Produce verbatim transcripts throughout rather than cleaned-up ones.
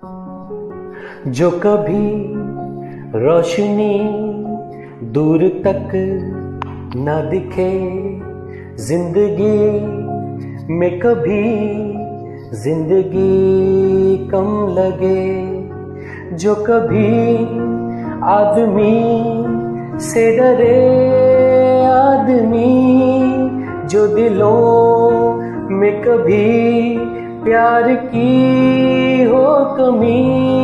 जो कभी रोशनी दूर तक न दिखे, जिंदगी में कभी जिंदगी कम लगे। जो कभी आदमी से डरे आदमी, जो दिलों में कभी प्यार की हो कमी,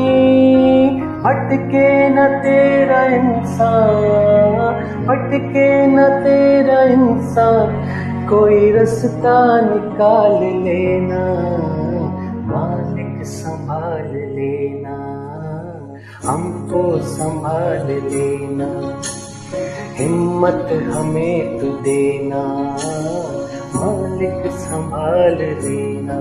भटके न तेरा इंसान, भटके न तेरा इंसान, कोई रास्ता निकाल लेना, मालिक संभाल लेना, हमको संभाल लेना, हिम्मत हमें तू देना, मालिक संभाल लेना।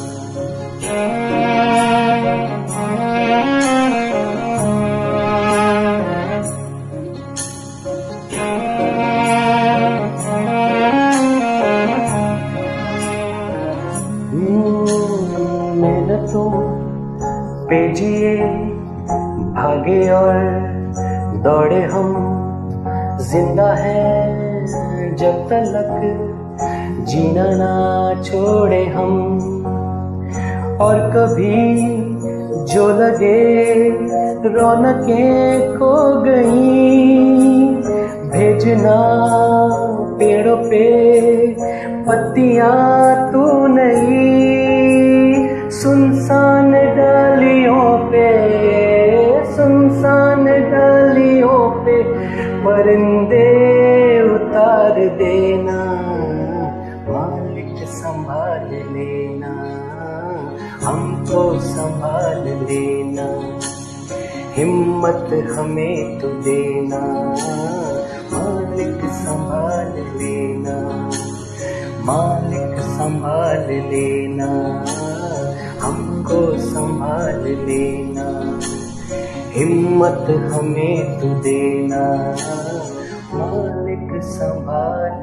मेहनतों पे जिए भागे और दौड़े हम, जिंदा है जब तक जीना ना छोड़े हम। और कभी जो लगे रौनकें खो गई, भेजना पेड़ों पे पत्तियां तू नहीं, सुनसान डालियों पे, सुनसान डालियों पे परिंदे उतार देना, मालिक संभाल लेना, हमको संभाल लेना, हिम्मत हमें तू देना, मालिक संभाल लेना, मालिक संभाल लेना, हमको संभाल लेना, हिम्मत हमें तू देना, मालिक संभाल